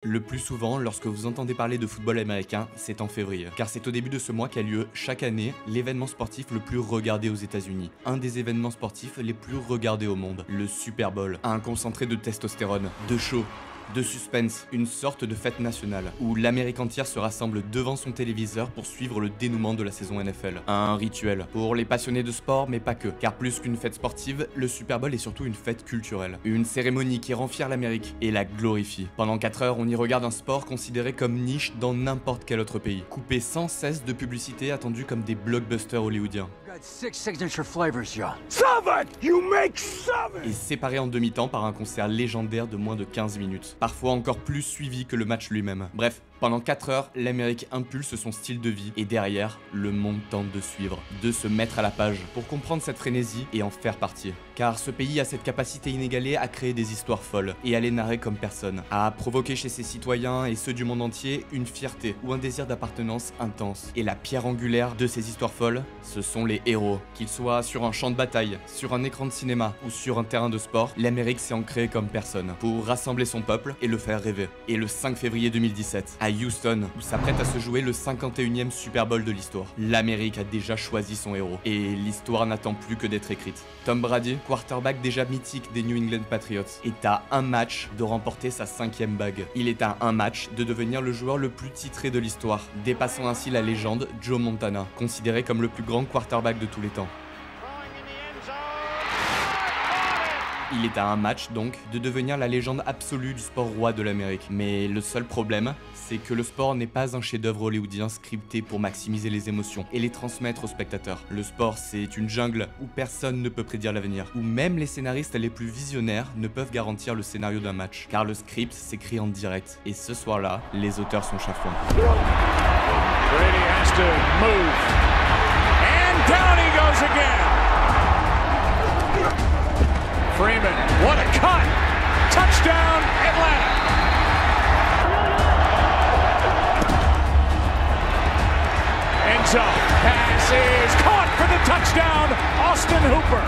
Le plus souvent, lorsque vous entendez parler de football américain, c'est en février. Car c'est au début de ce mois qu'a lieu, chaque année, l'événement sportif le plus regardé aux États-Unis. Un des événements sportifs les plus regardés au monde, le Super Bowl. Un concentré de testostérone, de show, de suspense, une sorte de fête nationale, où l'Amérique entière se rassemble devant son téléviseur pour suivre le dénouement de la saison NFL. Un rituel, pour les passionnés de sport, mais pas que, car plus qu'une fête sportive, le Super Bowl est surtout une fête culturelle. Une cérémonie qui rend fière l'Amérique et la glorifie. Pendant 4 heures, on y regarde un sport considéré comme niche dans n'importe quel autre pays, coupé sans cesse de publicités attendues comme des blockbusters hollywoodiens. Et séparé en demi-temps par un concert légendaire de moins de 15 minutes. Parfois encore plus suivi que le match lui-même. Bref, pendant 4 heures, l'Amérique impulse son style de vie et derrière, le monde tente de suivre, de se mettre à la page pour comprendre cette frénésie et en faire partie. Car ce pays a cette capacité inégalée à créer des histoires folles et à les narrer comme personne, à provoquer chez ses citoyens et ceux du monde entier une fierté ou un désir d'appartenance intense. Et la pierre angulaire de ces histoires folles, ce sont les héros. Qu'ils soient sur un champ de bataille, sur un écran de cinéma ou sur un terrain de sport, l'Amérique s'est ancrée comme personne pour rassembler son peuple et le faire rêver. Et le 5 février 2017, à Houston, où s'apprête à se jouer le 51e Super Bowl de l'histoire, l'Amérique a déjà choisi son héros. Et l'histoire n'attend plus que d'être écrite. Tom Brady, quarterback déjà mythique des New England Patriots, est à un match de remporter sa 5e bague. Il est à un match de devenir le joueur le plus titré de l'histoire, dépassant ainsi la légende Joe Montana, considéré comme le plus grand quarterback de tous les temps. Il est à un match, donc, de devenir la légende absolue du sport roi de l'Amérique. Mais le seul problème, c'est que le sport n'est pas un chef-d'œuvre hollywoodien scripté pour maximiser les émotions et les transmettre aux spectateurs. Le sport, c'est une jungle où personne ne peut prédire l'avenir, où même les scénaristes les plus visionnaires ne peuvent garantir le scénario d'un match. Car le script s'écrit en direct, et ce soir-là, les auteurs sont chafouins. Brady has to move. And down he goes again. Freeman, what a cut! Touchdown, Atlanta! End zone, pass is caught for the touchdown, Austin Hooper.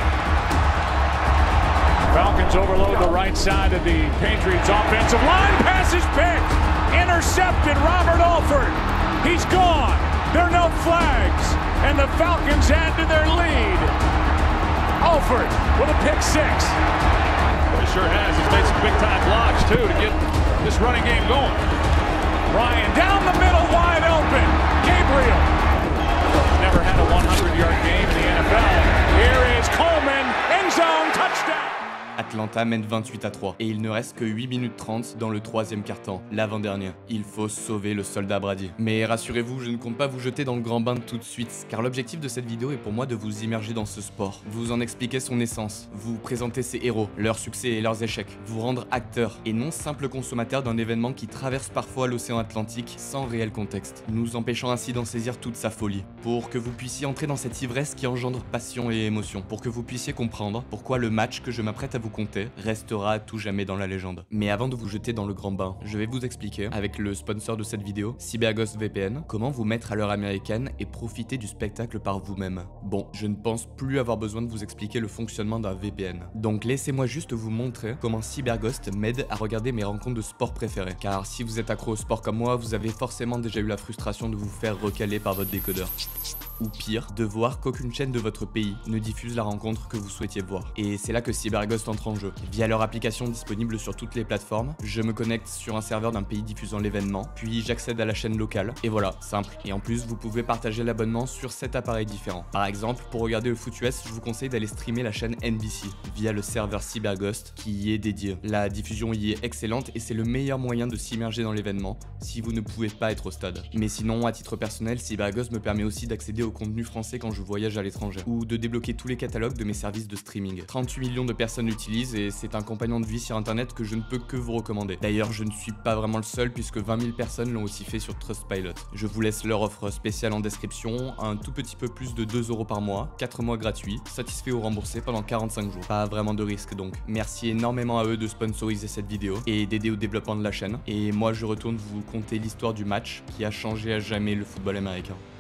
Falcons overload the right side of the Patriots offensive line, pass is picked, intercepted Robert Alford. He's gone, there are no flags, and the Falcons add to their lead. Alford with a pick 6. He sure has. He's made some big-time blocks, too, to get this running game going. Ryan down the middle, wide open. Gabriel. Never had a 100-yard game in the NFL. Here is Coleman, end zone, touchdown. Atlanta mène 28-3 et il ne reste que 8 minutes 30 dans le 3e quart-temps, l'avant-dernier. Il faut sauver le soldat Brady. Mais rassurez-vous, je ne compte pas vous jeter dans le grand bain tout de suite, car l'objectif de cette vidéo est pour moi de vous immerger dans ce sport, vous en expliquer son essence, vous présenter ses héros, leurs succès et leurs échecs, vous rendre acteur et non simple consommateur d'un événement qui traverse parfois l'océan Atlantique sans réel contexte, nous empêchant ainsi d'en saisir toute sa folie, pour que vous puissiez entrer dans cette ivresse qui engendre passion et émotion, pour que vous puissiez comprendre pourquoi le match que je m'apprête à vous conter restera à tout jamais dans la légende. Mais avant de vous jeter dans le grand bain, je vais vous expliquer, avec le sponsor de cette vidéo, CyberGhost VPN, comment vous mettre à l'heure américaine et profiter du spectacle par vous-même. Bon, je ne pense plus avoir besoin de vous expliquer le fonctionnement d'un VPN. Donc laissez-moi juste vous montrer comment CyberGhost m'aide à regarder mes rencontres de sport préférées. Car si vous êtes accro au sport comme moi, vous avez forcément déjà eu la frustration de vous faire recaler par votre décodeur. Ou pire, de voir qu'aucune chaîne de votre pays ne diffuse la rencontre que vous souhaitiez voir. Et c'est là que CyberGhost entre en jeu. Via leur application disponible sur toutes les plateformes, je me connecte sur un serveur d'un pays diffusant l'événement, puis j'accède à la chaîne locale, et voilà, simple. Et en plus, vous pouvez partager l'abonnement sur 7 appareils différents. Par exemple, pour regarder le foot US, je vous conseille d'aller streamer la chaîne NBC, via le serveur CyberGhost, qui y est dédié. La diffusion y est excellente, et c'est le meilleur moyen de s'immerger dans l'événement, si vous ne pouvez pas être au stade. Mais sinon, à titre personnel, CyberGhost me permet aussi d'accéder au contenu français quand je voyage à l'étranger, ou de débloquer tous les catalogues de mes services de streaming. 38 millions de personnes l'utilisent et c'est un compagnon de vie sur internet que je ne peux que vous recommander. D'ailleurs, je ne suis pas vraiment le seul puisque 20 000 personnes l'ont aussi fait sur Trustpilot. Je vous laisse leur offre spéciale en description, un tout petit peu plus de 2 € par mois, 4 mois gratuits, satisfait ou remboursé pendant 45 jours. Pas vraiment de risque donc. Merci énormément à eux de sponsoriser cette vidéo et d'aider au développement de la chaîne. Et moi je retourne vous conter l'histoire du match qui a changé à jamais le football américain.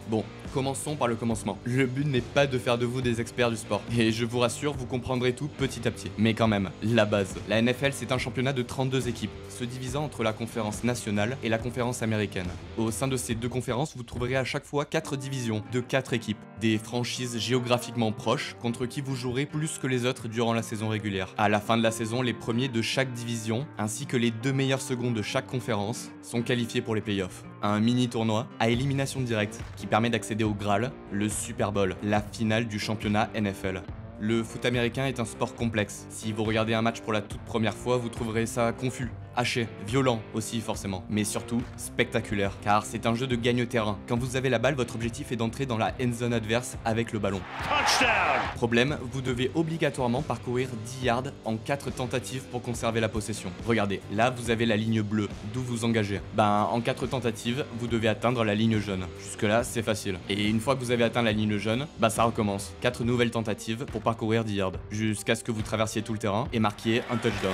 Bon, commençons par le commencement. Le but n'est pas de faire de vous des experts du sport. Et je vous rassure, vous comprendrez tout petit à petit. Mais quand même, la base. La NFL, c'est un championnat de 32 équipes, se divisant entre la conférence nationale et la conférence américaine. Au sein de ces deux conférences, vous trouverez à chaque fois 4 divisions de 4 équipes. Des franchises géographiquement proches, contre qui vous jouerez plus que les autres durant la saison régulière. À la fin de la saison, les premiers de chaque division, ainsi que les 2 meilleurs seconds de chaque conférence, sont qualifiés pour les playoffs. Un mini-tournoi à élimination directe qui permet d'accéder au Graal, le Super Bowl, la finale du championnat NFL. Le foot américain est un sport complexe. Si vous regardez un match pour la toute première fois, vous trouverez ça confus, haché, violent aussi forcément, mais surtout spectaculaire, car c'est un jeu de gagne-terrain. Quand vous avez la balle, votre objectif est d'entrer dans la end zone adverse avec le ballon. Touchdown! Problème, vous devez obligatoirement parcourir 10 yards en 4 tentatives pour conserver la possession. Regardez, là vous avez la ligne bleue, d'où vous engagez. En 4 tentatives, vous devez atteindre la ligne jaune. Jusque là, c'est facile. Et une fois que vous avez atteint la ligne jaune, ça recommence. 4 nouvelles tentatives pour parcourir 10 yards, jusqu'à ce que vous traversiez tout le terrain et marquiez un touchdown.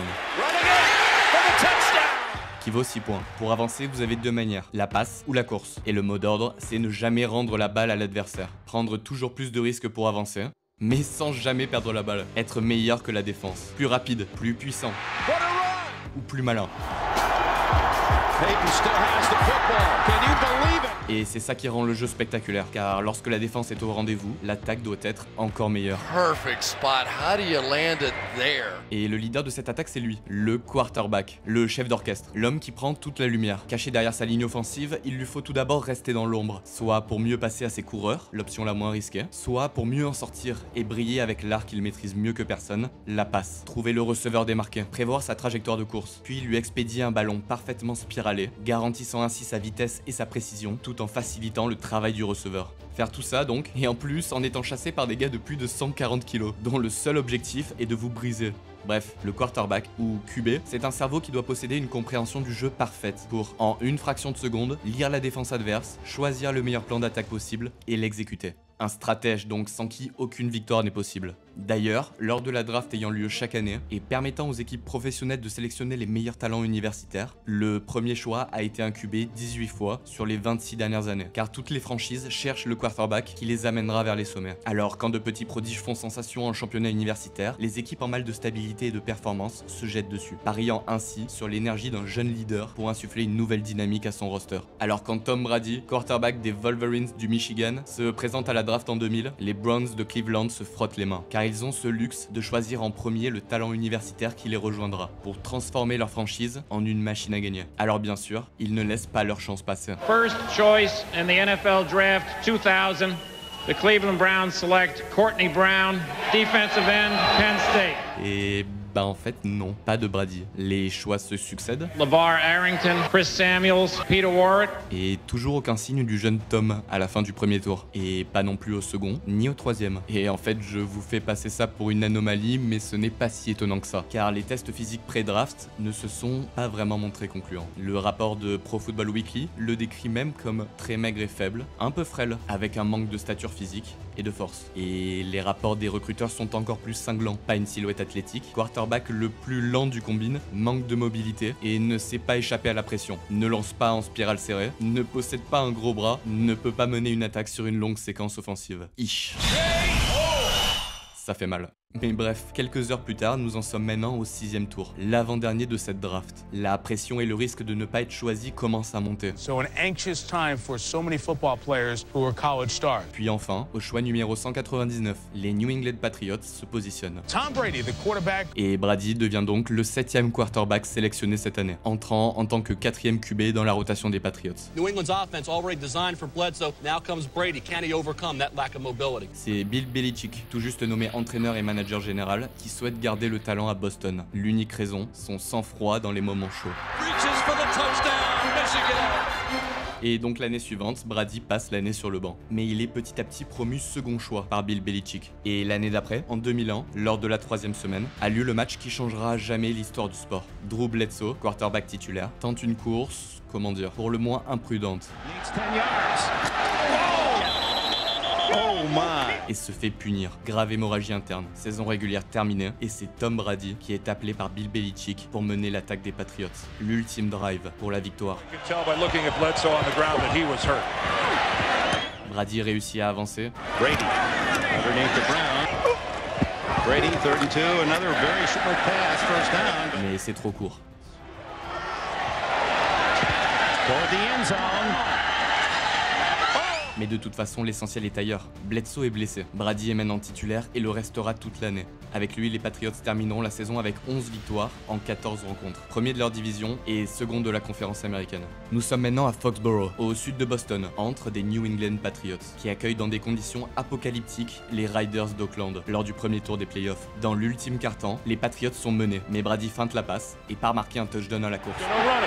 Qui vaut 6 points. Pour avancer, vous avez 2 manières, la passe ou la course. Et le mot d'ordre, c'est ne jamais rendre la balle à l'adversaire. Prendre toujours plus de risques pour avancer, mais sans jamais perdre la balle. Être meilleur que la défense. Plus rapide, plus puissant. Ou plus malin. Et c'est ça qui rend le jeu spectaculaire, car lorsque la défense est au rendez-vous, l'attaque doit être encore meilleure. Et le leader de cette attaque, c'est lui, le quarterback, le chef d'orchestre, l'homme qui prend toute la lumière. Caché derrière sa ligne offensive, il lui faut tout d'abord rester dans l'ombre, soit pour mieux passer à ses coureurs, l'option la moins risquée, soit pour mieux en sortir et briller avec l'art qu'il maîtrise mieux que personne, la passe. Trouver le receveur démarqué, prévoir sa trajectoire de course, puis lui expédier un ballon parfaitement spiralé, garantissant ainsi sa vitesse et sa précision, tout en facilitant le travail du receveur. Faire tout ça donc, et en plus en étant chassé par des gars de plus de 140 kg, dont le seul objectif est de vous briser. Bref, le quarterback, ou QB, c'est un cerveau qui doit posséder une compréhension du jeu parfaite pour, en une fraction de seconde, lire la défense adverse, choisir le meilleur plan d'attaque possible et l'exécuter. Un stratège donc sans qui aucune victoire n'est possible. D'ailleurs, lors de la draft ayant lieu chaque année et permettant aux équipes professionnelles de sélectionner les meilleurs talents universitaires, le premier choix a été un QB 18 fois sur les 26 dernières années, car toutes les franchises cherchent le quarterback qui les amènera vers les sommets. Alors quand de petits prodiges font sensation en championnat universitaire, les équipes en mal de stabilité et de performance se jettent dessus, pariant ainsi sur l'énergie d'un jeune leader pour insuffler une nouvelle dynamique à son roster. Alors quand Tom Brady, quarterback des Wolverines du Michigan, se présente à la draft en 2000, les Browns de Cleveland se frottent les mains, car ils ont ce luxe de choisir en premier le talent universitaire qui les rejoindra, pour transformer leur franchise en une machine à gagner. Alors bien sûr, ils ne laissent pas leur chance passer. First choice in the NFL Draft 2000, the Cleveland Browns select Courtney Brown, defensive end, Penn State. Et en fait non, pas de Brady. Les choix se succèdent. LeVar Arrington, Chris Samuels, Peter Warrick. Et toujours aucun signe du jeune Tom à la fin du premier tour. Et pas non plus au second, ni au troisième. Et en fait, je vous fais passer ça pour une anomalie, mais ce n'est pas si étonnant que ça. Car les tests physiques pré-draft ne se sont pas vraiment montrés concluants. Le rapport de Pro Football Weekly le décrit même comme très maigre et faible, un peu frêle, avec un manque de stature physique et de force. Et les rapports des recruteurs sont encore plus cinglants. Pas une silhouette athlétique, quarterback le plus lent du combine, manque de mobilité et ne sait pas échapper à la pression, ne lance pas en spirale serrée, ne possède pas un gros bras, ne peut pas mener une attaque sur une longue séquence offensive. Ça fait mal. Mais bref, quelques heures plus tard, nous en sommes maintenant au 6e tour, l'avant-dernier de cette draft. La pression et le risque de ne pas être choisi commencent à monter. So an anxious time for so many football players who are college stars. Puis enfin, au choix numéro 199, les New England Patriots se positionnent. Tom Brady, the quarterback. Et Brady devient donc le 7e quarterback sélectionné cette année, entrant en tant que 4e QB dans la rotation des Patriots. New England's offense already designed for Bledsoe. Now comes Brady. Can he overcome that lack of mobility? C'est Bill Belichick, tout juste nommé entraîneur et manager général, qui souhaite garder le talent à Boston. L'unique raison, son sang-froid dans les moments chauds. Et donc l'année suivante, Brady passe l'année sur le banc. Mais il est petit à petit promu second choix par Bill Belichick. Et l'année d'après, en 2001, lors de la 3e semaine, a lieu le match qui changera à jamais l'histoire du sport. Drew Bledsoe, quarterback titulaire, tente une course, pour le moins imprudente. Et se fait punir. Grave hémorragie interne. Saison régulière terminée. Et c'est Tom Brady qui est appelé par Bill Belichick pour mener l'attaque des Patriots. L'ultime drive pour la victoire. Brady réussit à avancer. Brady, underneath the Brown. Brady, 32, another very short pass, first down. Mais c'est trop court. Toward the end zone. Mais de toute façon, l'essentiel est ailleurs. Bledsoe est blessé, Brady est maintenant titulaire et le restera toute l'année. Avec lui, les Patriots termineront la saison avec 11 victoires en 14 rencontres. Premier de leur division et second de la conférence américaine. Nous sommes maintenant à Foxborough, au sud de Boston, entre des New England Patriots, qui accueillent dans des conditions apocalyptiques les Riders d'Oakland, lors du premier tour des playoffs. Dans l'ultime quart-temps, les Patriots sont menés, mais Brady feinte la passe et part marquer un touchdown à la course.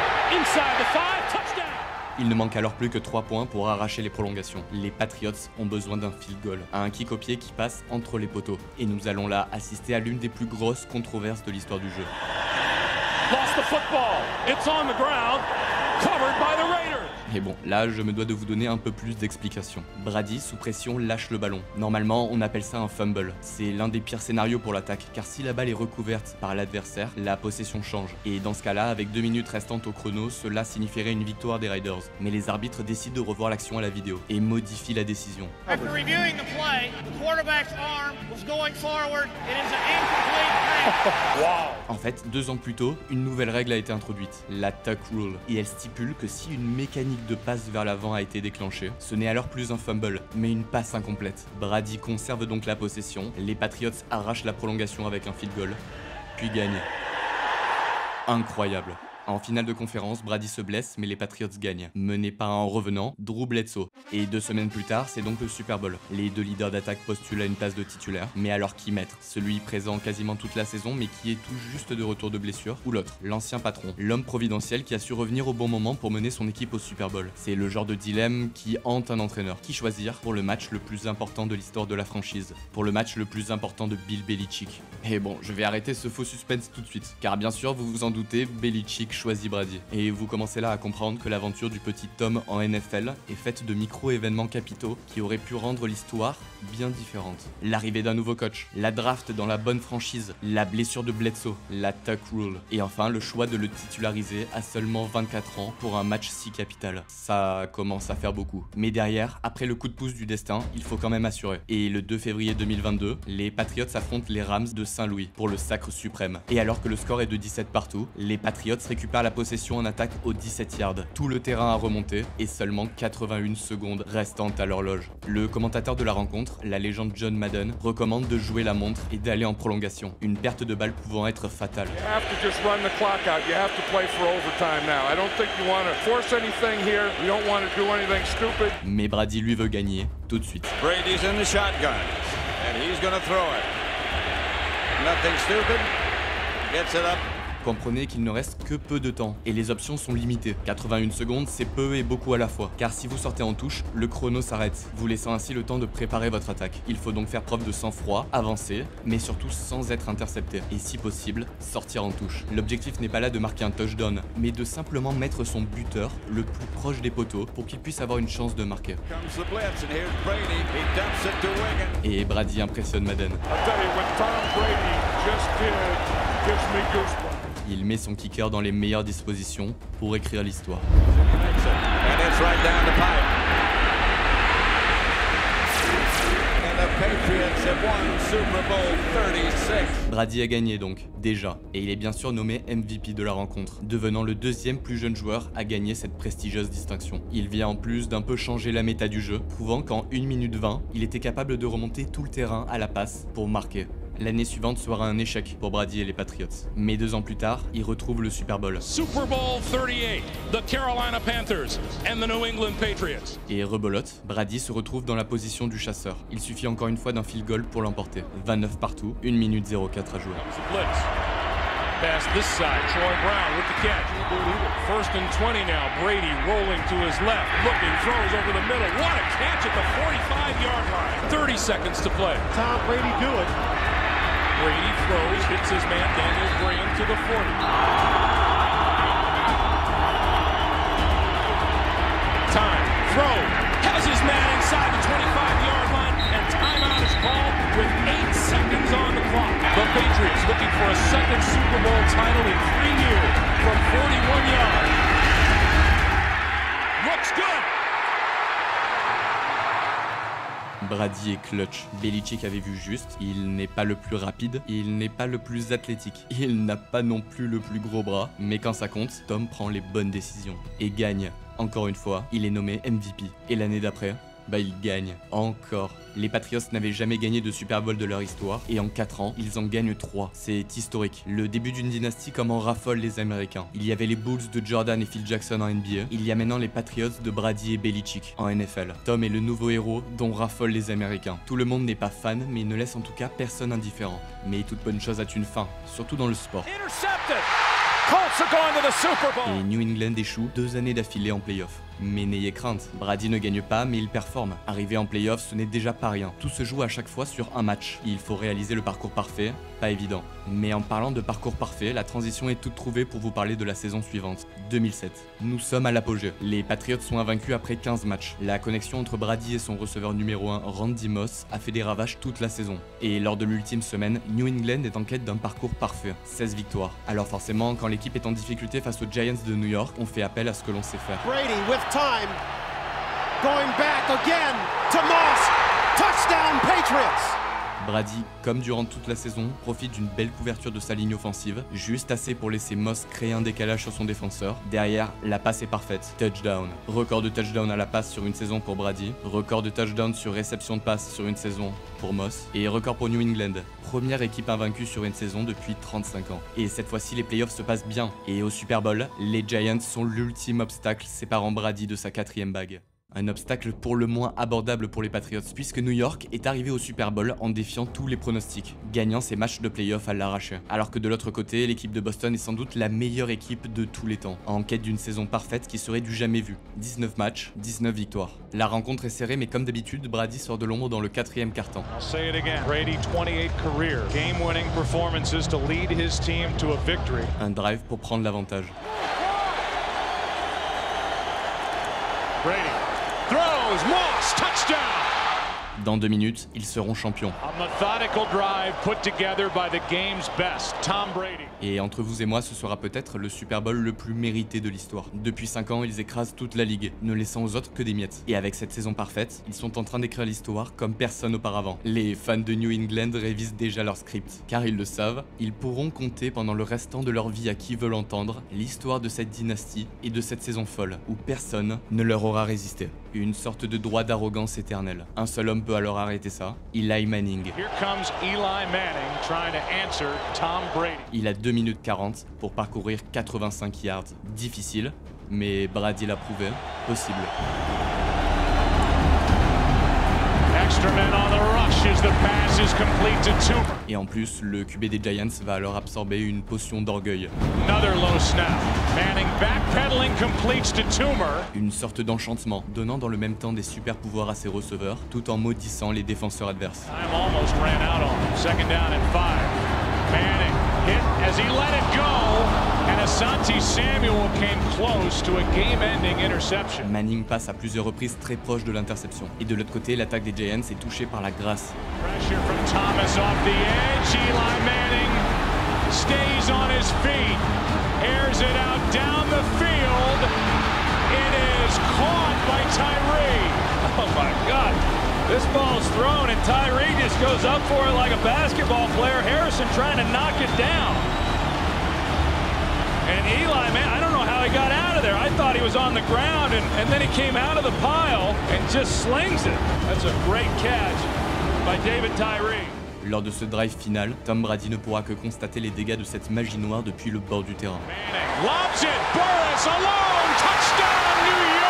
Il ne manque alors plus que 3 points pour arracher les prolongations. Les Patriots ont besoin d'un field goal, un kick au pied qui passe entre les poteaux. Et nous allons là assister à l'une des plus grosses controverses de l'histoire du jeu. Lost the football. It's on the ground. Covered by the Raiders. Et bon, là, je me dois de vous donner un peu plus d'explications. Brady, sous pression, lâche le ballon. Normalement, on appelle ça un fumble. C'est l'un des pires scénarios pour l'attaque, car si la balle est recouverte par l'adversaire, la possession change. Et dans ce cas-là, avec 2 minutes restantes au chrono, cela signifierait une victoire des Raiders. Mais les arbitres décident de revoir l'action à la vidéo et modifient la décision. After reviewing the play, the quarterback's arm was going forward. It is an incomplete pass. En fait, 2 ans plus tôt, une nouvelle règle a été introduite, la Tuck Rule. Et elle stipule que si une mécanique de passe vers l'avant a été déclenchée, ce n'est alors plus un fumble, mais une passe incomplète. Brady conserve donc la possession, les Patriots arrachent la prolongation avec un field goal, puis gagnent. Incroyable. En finale de conférence, Brady se blesse, mais les Patriots gagnent, menés par un revenant, Drew Bledsoe. Et 2 semaines plus tard, c'est donc le Super Bowl. Les 2 leaders d'attaque postulent à une place de titulaire, mais alors qui mettre? Celui présent quasiment toute la saison, mais qui est tout juste de retour de blessure, ou l'autre, l'ancien patron, l'homme providentiel qui a su revenir au bon moment pour mener son équipe au Super Bowl. C'est le genre de dilemme qui hante un entraîneur. Qui choisir pour le match le plus important de l'histoire de la franchise? Pour le match le plus important de Bill Belichick? Et bon, je vais arrêter ce faux suspense tout de suite, car bien sûr, vous vous en doutez, Belichick choisit Brady. Et vous commencez là à comprendre que l'aventure du petit Tom en NFL est faite de micro-événements capitaux qui auraient pu rendre l'histoire bien différente. L'arrivée d'un nouveau coach, la draft dans la bonne franchise, la blessure de Bledsoe, la Tuck Rule, et enfin le choix de le titulariser à seulement 24 ans pour un match si capital. Ça commence à faire beaucoup. Mais derrière, après le coup de pouce du destin, il faut quand même assurer. Et le 2 février 2022, les Patriots affrontent les Rams de Saint-Louis pour le sacre suprême. Et alors que le score est de 17 partout, les Patriots récupèrent la possession en attaque aux 17 yards. Tout le terrain a remonté et seulement 81 secondes restantes à l'horloge. Le commentateur de la rencontre, la légende John Madden, recommande de jouer la montre et d'aller en prolongation. Une perte de balle pouvant être fatale. Mais Brady lui veut gagner tout de suite. Brady's in the shotgun, and he's gonna throw it. Nothing stupid. Gets it up. Comprenez qu'il ne reste que peu de temps, et les options sont limitées. 81 secondes, c'est peu et beaucoup à la fois, car si vous sortez en touche, le chrono s'arrête, vous laissant ainsi le temps de préparer votre attaque. Il faut donc faire preuve de sang-froid, avancer, mais surtout sans être intercepté, et si possible, sortir en touche. L'objectif n'est pas là de marquer un touchdown, mais de simplement mettre son buteur le plus proche des poteaux pour qu'il puisse avoir une chance de marquer. Et Brady impressionne Madden. Il met son kicker dans les meilleures dispositions pour écrire l'histoire. Brady a gagné donc, déjà, et il est bien sûr nommé MVP de la rencontre, devenant le 2e plus jeune joueur à gagner cette prestigieuse distinction. Il vient en plus d'un peu changer la méta du jeu, prouvant qu'en 1 minute 20, il était capable de remonter tout le terrain à la passe pour marquer. L'année suivante sera un échec pour Brady et les Patriots. Mais 2 ans plus tard, ils retrouvent le Super Bowl. Super Bowl 38, the Carolina Panthers and the New England Patriots. Et rebelote, Brady se retrouve dans la position du chasseur. Il suffit encore une fois d'un field goal pour l'emporter. 29 partout, 1 minute 04 à jouer. Pass this side, Troy Brown with the catch. First and 20 now, Brady rolling to his left, looking, throws over the middle. What a catch at the 45-yard line. 30 seconds to play. Tom Brady do it. Brady throws, hits his man Daniel Graham to the 40. Time, throw, has his man inside the 25-yard line, and timeout is called with 8 seconds on the clock. The Patriots looking for a second Super Bowl title in 3 years from 41 yards. Looks good. Brady est clutch. Belichick avait vu juste, il n'est pas le plus rapide, il n'est pas le plus athlétique, il n'a pas non plus le plus gros bras, mais quand ça compte, Tom prend les bonnes décisions et gagne. Encore une fois, il est nommé MVP. Et l'année d'après, il gagne encore. Les Patriots n'avaient jamais gagné de Super Bowl de leur histoire et en 4 ans, ils en gagnent 3. C'est historique. Le début d'une dynastie comme en raffolent les Américains. Il y avait les Bulls de Jordan et Phil Jackson en NBA. Il y a maintenant les Patriots de Brady et Belichick en NFL. Tom est le nouveau héros dont raffolent les Américains. Tout le monde n'est pas fan, mais il ne laisse en tout cas personne indifférent. Mais toute bonne chose a une fin, surtout dans le sport. Et New England échoue 2 années d'affilée en playoff. Mais n'ayez crainte, Brady ne gagne pas mais il performe. Arriver en playoff, ce n'est déjà pas rien. Tout se joue à chaque fois sur un match. Il faut réaliser le parcours parfait, pas évident. Mais en parlant de parcours parfait, la transition est toute trouvée pour vous parler de la saison suivante, 2007. Nous sommes à l'apogée. Les Patriots sont invaincus après 15 matchs. La connexion entre Brady et son receveur numéro 1, Randy Moss, a fait des ravages toute la saison. Et lors de l'ultime semaine, New England est en quête d'un parcours parfait, 16 victoires. Alors forcément, quand l'équipe est en difficulté face aux Giants de New York, on fait appel à ce que l'on sait faire. Brady with time, going back again to Moss, touchdown Patriots! Brady, comme durant toute la saison, profite d'une belle couverture de sa ligne offensive, juste assez pour laisser Moss créer un décalage sur son défenseur. Derrière, la passe est parfaite. Touchdown. Record de touchdown à la passe sur une saison pour Brady. Record de touchdown sur réception de passe sur une saison pour Moss. Et record pour New England. Première équipe invaincue sur une saison depuis 35 ans. Et cette fois-ci, les playoffs se passent bien. Et au Super Bowl, les Giants sont l'ultime obstacle séparant Brady de sa 4e bague. Un obstacle pour le moins abordable pour les Patriots, puisque New York est arrivé au Super Bowl en défiant tous les pronostics, gagnant ses matchs de playoff à l'arraché. Alors que de l'autre côté, l'équipe de Boston est sans doute la meilleure équipe de tous les temps, en quête d'une saison parfaite qui serait du jamais vu. 19 matchs, 19 victoires. La rencontre est serrée, mais comme d'habitude, Brady sort de l'ombre dans le 4e quart-temps. Brady 28 career game-winning performances to lead his team to a victory. Un drive pour prendre l'avantage. Brady throws, Moss, touchdown! Dans 2 minutes, ils seront champions. A methodical drive put together by the game's best, Tom Brady. Et entre vous et moi, ce sera peut-être le Super Bowl le plus mérité de l'histoire. Depuis 5 ans, ils écrasent toute la ligue, ne laissant aux autres que des miettes. Et avec cette saison parfaite, ils sont en train d'écrire l'histoire comme personne auparavant. Les fans de New England révisent déjà leur script, car ils le savent, ils pourront compter pendant le restant de leur vie à qui veut l'entendre l'histoire de cette dynastie et de cette saison folle, où personne ne leur aura résisté. Une sorte de droit d'arrogance éternelle. Un seul homme peut alors arrêter ça, Eli Manning. Here comes Eli Manning trying to answer Tom Brady. Il a 2 minutes 40 pour parcourir 85 yards. Difficile, mais Brady l'a prouvé, possible. Extra man on the rush as the pass is complete to Toomer. Et en plus, le QB des Giants va alors absorber une potion d'orgueil. Another low snap. Manning backpedaling completes to Toomer. Une sorte d'enchantement, donnant dans le même temps des super pouvoirs à ses receveurs, tout en maudissant les défenseurs adverses. Time almost ran out on him. 2nd down and 5. Manning hit as he let it go, and Asante Samuel came close to a game-ending interception. Manning passe à plusieurs reprises très proche de l'interception. Et de l'autre côté, l'attaque des Giants est touchée par la grâce. Pressure from Thomas off the edge. Eli Manning stays on his feet, airs it out down the field. It is caught by Tyree. Oh my God. This ball's thrown and Tyree just goes up for it like a basketball player. Harrison trying to knock it down. And Eli, man, I don't know how he got out of there. I thought he was on the ground and then he came out of the pile and just slings it. That's a great catch by David Tyree. Lors de ce drive final, Tom Brady ne pourra que constater les dégâts de cette magie noire depuis le bord du terrain. Manning lobs it, Burris alone, touchdown New York!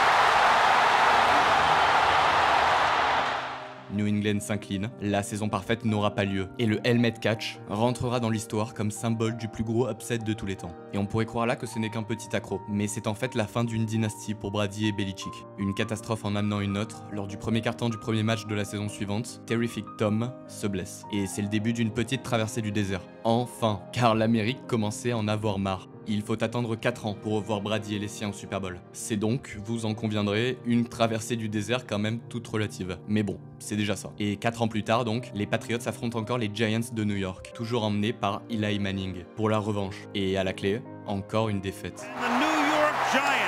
New England s'incline, la saison parfaite n'aura pas lieu, et le helmet catch rentrera dans l'histoire comme symbole du plus gros upset de tous les temps. Et on pourrait croire là que ce n'est qu'un petit accroc, mais c'est en fait la fin d'une dynastie pour Brady et Belichick. Une catastrophe en amenant une autre, lors du premier quart-temps du premier match de la saison suivante, Terrific Tom se blesse. Et c'est le début d'une petite traversée du désert. Enfin, car l'Amérique commençait à en avoir marre. Il faut attendre 4 ans pour revoir Brady et les siens au Super Bowl. C'est donc, vous en conviendrez, une traversée du désert quand même toute relative. Mais bon, c'est déjà ça. Et 4 ans plus tard donc, les Patriots affrontent encore les Giants de New York, toujours emmenés par Eli Manning, pour la revanche. Et à la clé, encore une défaite. The New York Giants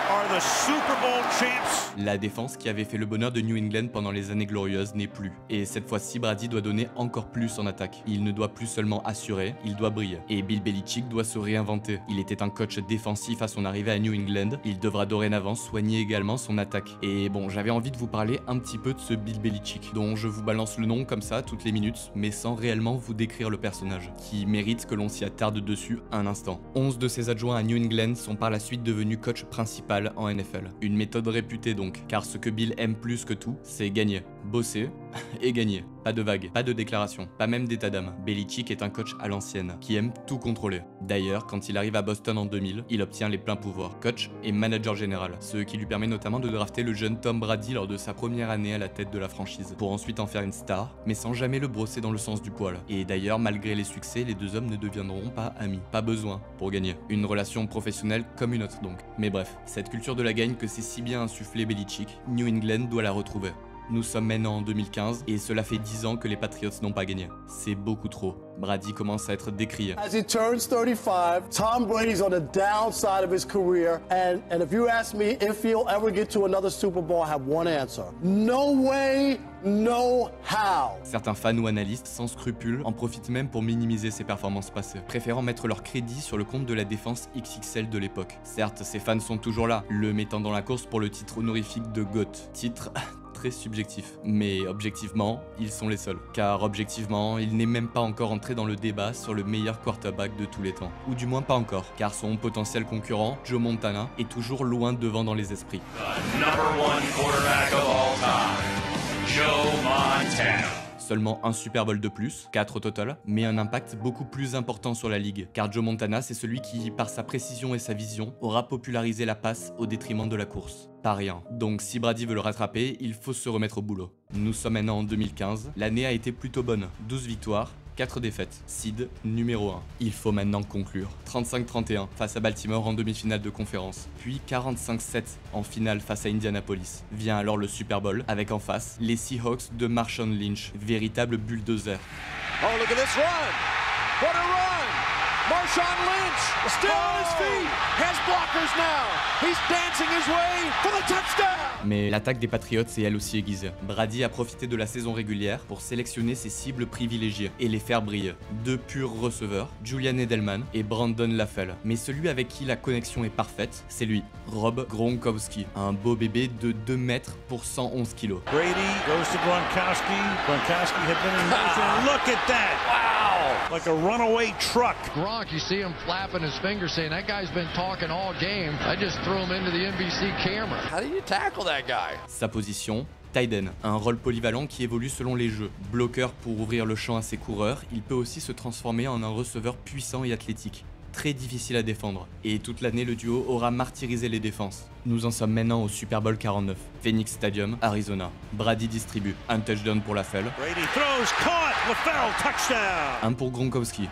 are the Super Bowl champs. La défense qui avait fait le bonheur de New England pendant les années glorieuses n'est plus. Et cette fois-ci, Brady doit donner encore plus en attaque. Il ne doit plus seulement assurer, il doit briller. Et Bill Belichick doit se réinventer. Il était un coach défensif à son arrivée à New England. Il devra dorénavant soigner également son attaque. Et bon, j'avais envie de vous parler un petit peu de ce Bill Belichick, dont je vous balance le nom comme ça toutes les minutes, mais sans réellement vous décrire le personnage, qui mérite que l'on s'y attarde dessus un instant. 11 de ses adjoints à New England sont par la suite devenus coach principal en NFL. Une méthode réputée donc, car ce que Bill aime plus que tout, c'est gagner. Bosser et gagner. Pas de vagues, pas de déclarations, pas même d'état d'âme. Belichick est un coach à l'ancienne, qui aime tout contrôler. D'ailleurs, quand il arrive à Boston en 2000, il obtient les pleins pouvoirs, coach et manager général, ce qui lui permet notamment de drafter le jeune Tom Brady lors de sa première année à la tête de la franchise, pour ensuite en faire une star, mais sans jamais le brosser dans le sens du poil. Et d'ailleurs, malgré les succès, les deux hommes ne deviendront pas amis. Pas besoin pour gagner. Une relation professionnelle comme une autre donc. Mais bref, cette culture de la gagne que s'est si bien insufflé Belichick, New England doit la retrouver. Nous sommes maintenant en 2015 et cela fait 10 ans que les Patriots n'ont pas gagné. C'est beaucoup trop. Brady commence à être décrié. As he turns 35, Tom Brady's on the downside of his career, and if you ask me if he'll ever get to another Super Bowl, I have one answer. No way, no how. Certains fans ou analystes sans scrupules en profitent même pour minimiser ses performances passées, préférant mettre leur crédit sur le compte de la défense XXL de l'époque. Certes, ces fans sont toujours là, le mettant dans la course pour le titre honorifique de GOAT. Titre très subjectif, mais objectivement, ils sont les seuls. Car objectivement, il n'est même pas encore entré dans le débat sur le meilleur quarterback de tous les temps. Ou du moins pas encore, car son potentiel concurrent, Joe Montana, est toujours loin devant dans les esprits. The number one quarterback of all time, Joe Montana. Seulement un Super Bowl de plus, 4 au total, mais un impact beaucoup plus important sur la ligue, car Joe Montana c'est celui qui, par sa précision et sa vision, aura popularisé la passe au détriment de la course. Pas rien. Donc si Brady veut le rattraper, il faut se remettre au boulot. Nous sommes maintenant en 2015, l'année a été plutôt bonne, 12 victoires, 4 défaites, seed numéro 1. Il faut maintenant conclure. 35-31 face à Baltimore en demi-finale de conférence, puis 45-7 en finale face à Indianapolis. Vient alors le Super Bowl avec en face les Seahawks de Marshawn Lynch, véritable bulldozer. Oh, look at this run! What a run! Marshawn Lynch still on his feet, has blockers now. He's dancing his way for the touchdown. Mais l'attaque des Patriots est elle aussi aiguisée. Brady a profité de la saison régulière pour sélectionner ses cibles privilégiées et les faire briller. 2 purs receveurs, Julian Edelman et Brandon LaFell. Mais celui avec qui la connexion est parfaite, c'est lui, Rob Gronkowski, un beau bébé de 2 mètres pour 111 kilos. Brady goes to Gronkowski. Gronkowski had been in motion. Look at that! Wow! Like a runaway truck. Gronk, you see him flapping his fingers saying, that guy's been talking all game. I just threw him into the NBC camera. How do you tackle that guy? Sa position, tight end, un rôle polyvalent qui évolue selon les jeux. Bloqueur pour ouvrir le champ à ses coureurs, il peut aussi se transformer en un receveur puissant et athlétique. Très difficile à défendre, et toute l'année le duo aura martyrisé les défenses. Nous en sommes maintenant au Super Bowl 49, Phoenix Stadium, Arizona. Brady distribue, un touchdown pour LaFell. Brady throws, caught, LaFell, touchdown! Un pour Gronkowski.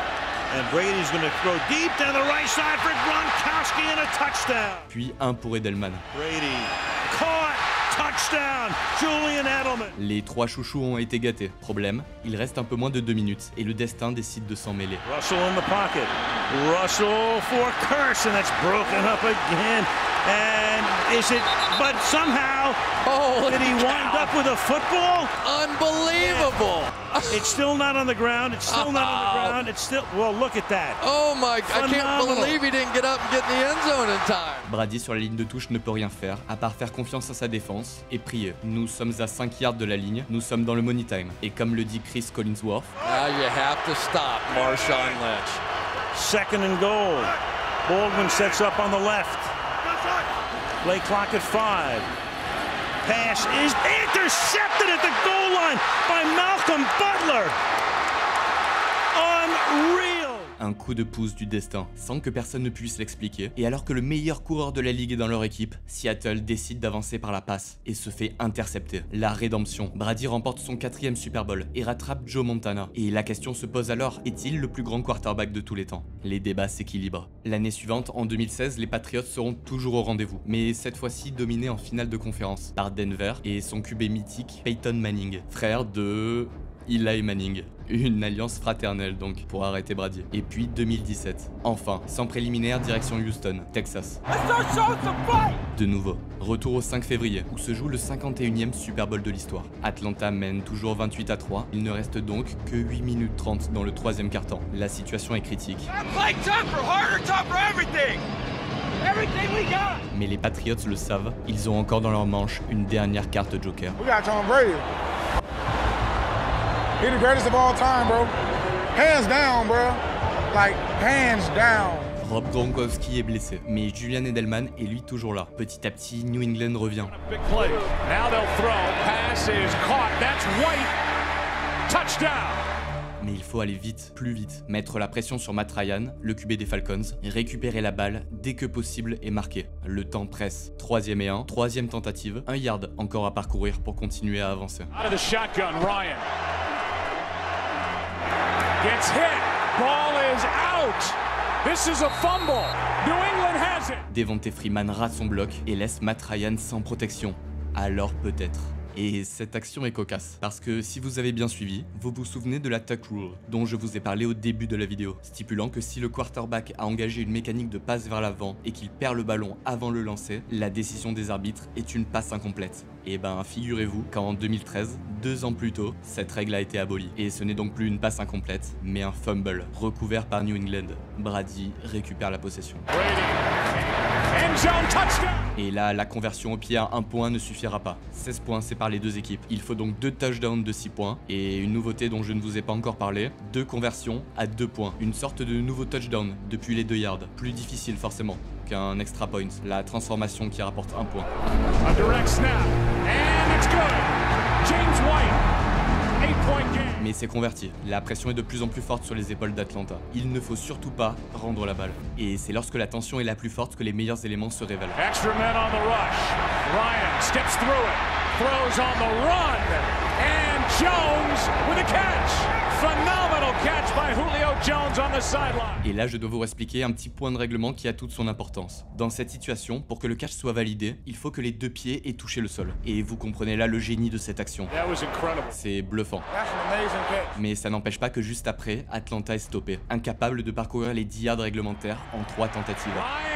And Brady's going to throw deep down the right side for Gronkowski and a touchdown. Puis un pour Edelman. Brady caught, touchdown, Julian Edelman. Les 3 chouchous ont été gâtés. Problème, il reste un peu moins de 2 minutes et le destin décide de s'en mêler. Russell in the pocket. Russell for Curse, and that's broken up again. And is it? But somehow, did he wind up with a football? Unbelievable! It's still not on the ground. It's still not on the ground. It's still. Well, look at that. Oh my! I can't believe he didn't get up and get in the end zone in time. Brady sur la ligne de touche ne peut rien faire, à part faire confiance à sa défense et prier. Nous sommes à 5 yards de la ligne, nous sommes dans le money time. Et comme le dit Chris Collinsworth, now you have to stop Marshawn Lynch. 2nd and goal. Baldwin sets up on the left. Play clock at 5. Pass is intercepted at the goal line by Malcolm Butler. Unreal. un coup de pouce du destin, sans que personne ne puisse l'expliquer, et alors que le meilleur coureur de la ligue est dans leur équipe, Seattle décide d'avancer par la passe et se fait intercepter. La rédemption. Brady remporte son 4e Super Bowl et rattrape Joe Montana. Et la question se pose alors, est-il le plus grand quarterback de tous les temps? Les débats s'équilibrent. L'année suivante, en 2016, les Patriots seront toujours au rendez-vous, mais cette fois-ci dominés en finale de conférence par Denver et son QB mythique Peyton Manning, frère de Eli Manning. Une alliance fraternelle donc, pour arrêter Brady. Et puis 2017. Enfin, sans préliminaire, direction Houston, Texas. De nouveau, retour au 5 février, où se joue le 51e Super Bowl de l'histoire. Atlanta mène toujours 28-3. Il ne reste donc que 8 minutes 30 dans le troisième quart-temps. La situation est critique. Mais les Patriots le savent, ils ont encore dans leur manche une dernière carte joker. He's the greatest of all time, bro. Hands down, bro. Like, hands down. Rob Gronkowski est blessé, mais Julian Edelman est lui toujours là. Petit à petit, New England revient. Big play. Now they'll throw. Pass is caught. That's White. Touchdown. Mais il faut aller vite, plus vite, mettre la pression sur Matt Ryan, le QB des Falcons, récupérer la balle dès que possible et marquer. Le temps presse. 3e et 1, 3e tentative, 1 yard encore à parcourir pour continuer à avancer. Out of the shotgun, Ryan. Gets hit. Ball is out. This is a fumble. New England has it. Devontae Freeman rate son bloc et laisse Matt Ryan sans protection. Alors peut-être. Et cette action est cocasse, parce que si vous avez bien suivi, vous vous souvenez de la tuck rule, dont je vous ai parlé au début de la vidéo, stipulant que si le quarterback a engagé une mécanique de passe vers l'avant et qu'il perd le ballon avant le lancer, la décision des arbitres est une passe incomplète. Et ben figurez-vous qu'en 2013, 2 ans plus tôt, cette règle a été abolie. Et ce n'est donc plus une passe incomplète, mais un fumble, recouvert par New England. Brady récupère la possession. Et là, la conversion au pied à 1 point ne suffira pas. 16 points séparent les deux équipes. Il faut donc 2 touchdowns de 6 points. Et une nouveauté dont je ne vous ai pas encore parlé, 2 conversions à 2 points. Une sorte de nouveau touchdown depuis les 2 yards. Plus difficile forcément qu'un extra point. La transformation qui rapporte 1 point. A direct snap. And it's good. James White. 8-point game. Mais c'est converti. La pression est de plus en plus forte sur les épaules d'Atlanta. Il ne faut surtout pas rendre la balle. Et c'est lorsque la tension est la plus forte que les meilleurs éléments se révèlent. Extra men on the rush. Ryan steps through it. Throws on the run. And Jones with a catch. Phenomenal catch by Julio Jones on the sideline. Et là, je dois vous expliquer un petit point de règlement qui a toute son importance. Dans cette situation, pour que le catch soit validé, il faut que les 2 pieds aient touché le sol. Et vous comprenez là le génie de cette action. C'est bluffant. Mais ça n'empêche pas que juste après, Atlanta est stoppé, incapable de parcourir les 10 yards réglementaires en 3 tentatives.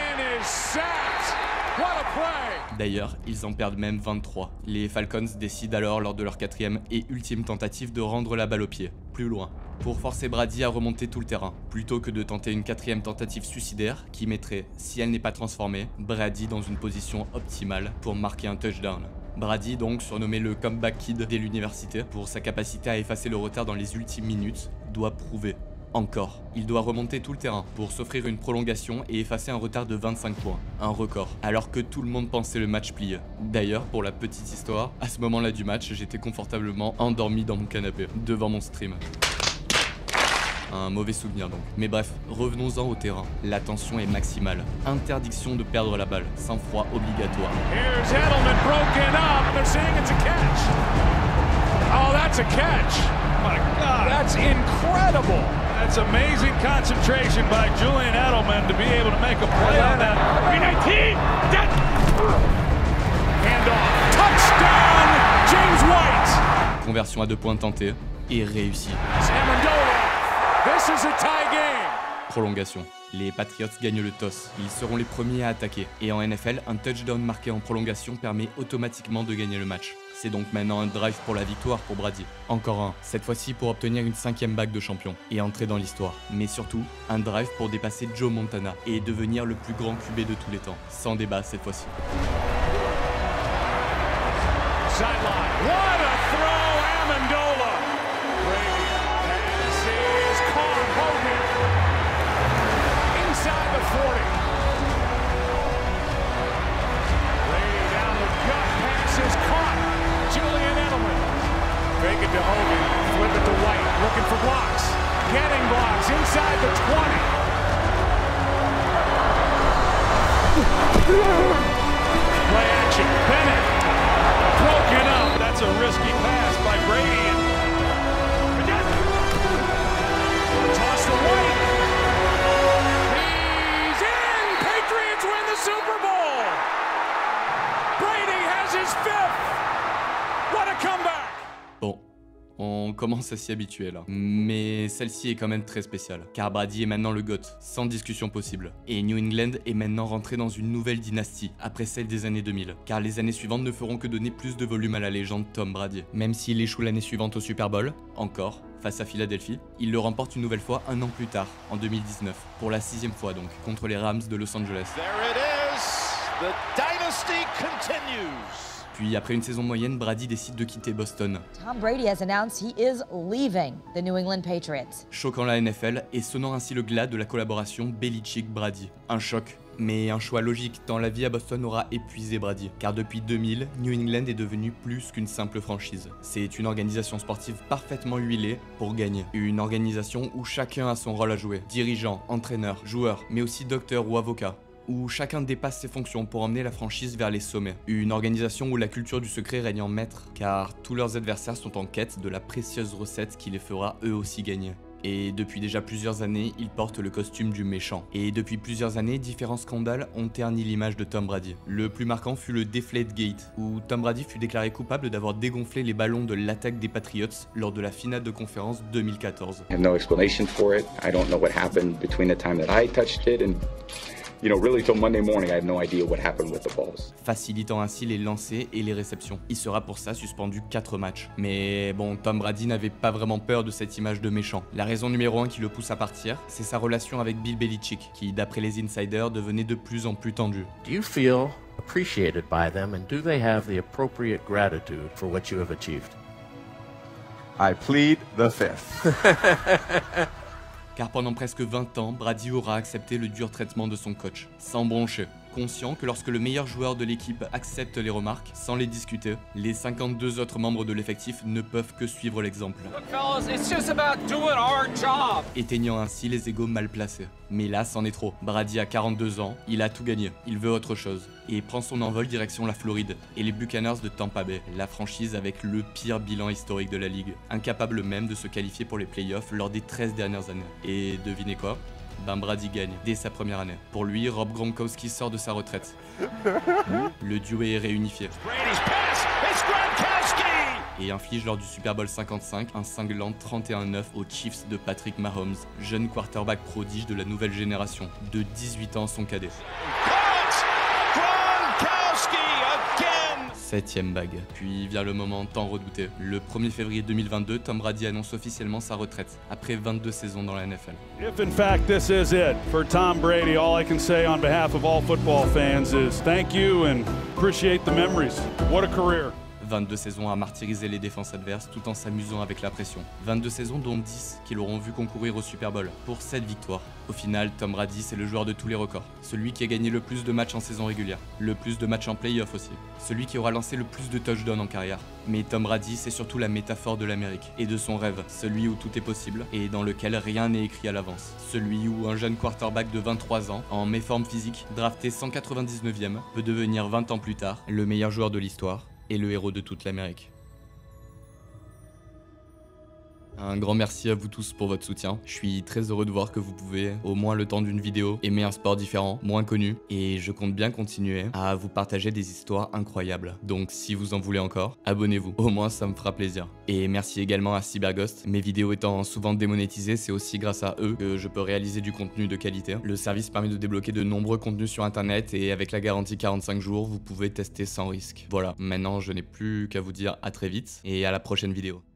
D'ailleurs, ils en perdent même 23. Les Falcons décident alors lors de leur 4e et ultime tentative de rendre la balle au pied, plus loin, pour forcer Brady à remonter tout le terrain, plutôt que de tenter une 4e tentative suicidaire qui mettrait, si elle n'est pas transformée, Brady dans une position optimale pour marquer un touchdown. Brady, donc surnommé le comeback kid dès l'université, pour sa capacité à effacer le retard dans les ultimes minutes, doit prouver. Encore. Il doit remonter tout le terrain pour s'offrir une prolongation et effacer un retard de 25 points. Un record. Alors que tout le monde pensait le match plié. D'ailleurs, pour la petite histoire, à ce moment-là du match, j'étais confortablement endormi dans mon canapé, devant mon stream. Un mauvais souvenir donc. Mais bref, revenons-en au terrain. La tension est maximale. Interdiction de perdre la balle. Sang-froid obligatoire. Here's Edelman broken up. They're saying it's a catch. Oh, that's a catch. My God. That's incredible. That's amazing concentration by Julian Edelman to be able to make a play on that. 319. Handoff. Touchdown, James White. Conversion à 2 points tentée et réussie. This is a tie game. Prolongation. Les Patriots gagnent le toss. Ils seront les premiers à attaquer. Et en NFL, un touchdown marqué en prolongation permet automatiquement de gagner le match. C'est donc maintenant un drive pour la victoire pour Brady. Encore un, cette fois-ci pour obtenir une 5e bague de champion et entrer dans l'histoire. Mais surtout, un drive pour dépasser Joe Montana et devenir le plus grand QB de tous les temps. Sans débat cette fois-ci. Sideline. What a throw, Amendola. Brady. This is Carl Hogan. Inside the 40. Brady down the gut. Pass is caught. Julian Edelman. Fake it to Hogan. Flip it to White. Looking for blocks. Getting blocks inside the 20. Play action. Bennett. Broken up. That's a risky pass by Brady. Toss to White. He's in. Patriots win the Super Bowl. Brady has his 5th. What a comeback. Bon, on on commence à s'y habituer là. Mais celle-ci est quand même très spéciale, car Brady est maintenant le GOAT, sans discussion possible. Et New England est maintenant rentré dans une nouvelle dynastie, après celle des années 2000, car les années suivantes ne feront que donner plus de volume à la légende Tom Brady. Même s'il échoue l'année suivante au Super Bowl, encore, face à Philadelphie, il le remporte une nouvelle fois un an plus tard, en 2019, pour la 6e fois donc, contre les Rams de Los Angeles. Puis après une saison moyenne, Brady décide de quitter Boston. Tom Brady has announced he is leaving the New England Patriots. Choquant la NFL et sonnant ainsi le glas de la collaboration Belichick-Brady. Un choc, mais un choix logique tant la vie à Boston aura épuisé Brady. Car depuis 2000, New England est devenu plus qu'une simple franchise. C'est une organisation sportive parfaitement huilée pour gagner. Une organisation où chacun a son rôle à jouer. Dirigeant, entraîneur, joueur, mais aussi docteur ou avocat. Où chacun dépasse ses fonctions pour emmener la franchise vers les sommets. Une organisation où la culture du secret règne en maître, car tous leurs adversaires sont en quête de la précieuse recette qui les fera eux aussi gagner. Et depuis déjà plusieurs années, ils portent le costume du méchant. Et depuis plusieurs années, différents scandales ont terni l'image de Tom Brady. Le plus marquant fut le Deflategate, où Tom Brady fut déclaré coupable d'avoir dégonflé les ballons de l'attaque des Patriots lors de la finale de conférence 2014. I have no explanation for it. I don't know what happened between the time that I touched it and really till Monday morning, I have no idea what happened with the balls. Facilitant ainsi les lancers et les réceptions. Il sera pour ça suspendu 4 matchs. Mais bon, Tom Brady n'avait pas vraiment peur de cette image de méchant. La raison numéro 1 qui le pousse à partir, c'est sa relation avec Bill Belichick, qui d'après les insiders devenait de plus en plus tendue. Do you feel appreciated by them and do they have the appropriate gratitude for what you have achieved? I plead the fifth. Car pendant presque 20 ans, Brady aura accepté le dur traitement de son coach, sans broncher, conscient que lorsque le meilleur joueur de l'équipe accepte les remarques, sans les discuter, les 52 autres membres de l'effectif ne peuvent que suivre l'exemple. Éteignant ainsi les égos mal placés. Mais là, c'en est trop. Brady a 42 ans, il a tout gagné, il veut autre chose. Et prend son envol direction la Floride et les Buccaneers de Tampa Bay, la franchise avec le pire bilan historique de la ligue, incapable même de se qualifier pour les playoffs lors des 13 dernières années. Et devinez quoi ? Brady gagne dès sa première année. Pour lui, Rob Gronkowski sort de sa retraite. Le duo est réunifié. Et inflige lors du Super Bowl 55 un cinglant 31-9 aux Chiefs de Patrick Mahomes, jeune quarterback prodige de la nouvelle génération, de 18 ans son cadet. 7e bague. Puis vient le moment tant redouté. Le 1er février 2022, Tom Brady annonce officiellement sa retraite, après 22 saisons dans la NFL. If in fact this is it for Tom Brady, all I can say on behalf of all football fans is thank you and appreciate the memories. What a career. 22 saisons à martyriser les défenses adverses tout en s'amusant avec la pression. 22 saisons dont 10 qui l'auront vu concourir au Super Bowl, pour 7 victoires. Au final, Tom Brady c'est le joueur de tous les records. Celui qui a gagné le plus de matchs en saison régulière, le plus de matchs en play-off aussi. Celui qui aura lancé le plus de touchdowns en carrière. Mais Tom Brady c'est surtout la métaphore de l'Amérique et de son rêve, celui où tout est possible et dans lequel rien n'est écrit à l'avance. Celui où un jeune quarterback de 23 ans, en méforme physique, drafté 199e, peut devenir 20 ans plus tard le meilleur joueur de l'histoire et le héros de toute l'Amérique. Un grand merci à vous tous pour votre soutien. Je suis très heureux de voir que vous pouvez, au moins le temps d'une vidéo, aimer un sport différent, moins connu. Et je compte bien continuer à vous partager des histoires incroyables. Donc si vous en voulez encore, abonnez-vous. Au moins ça me fera plaisir. Et merci également à Cyberghost. Mes vidéos étant souvent démonétisées, c'est aussi grâce à eux que je peux réaliser du contenu de qualité. Le service permet de débloquer de nombreux contenus sur internet et avec la garantie 45 jours, vous pouvez tester sans risque. Voilà, maintenant je n'ai plus qu'à vous dire à très vite et à la prochaine vidéo.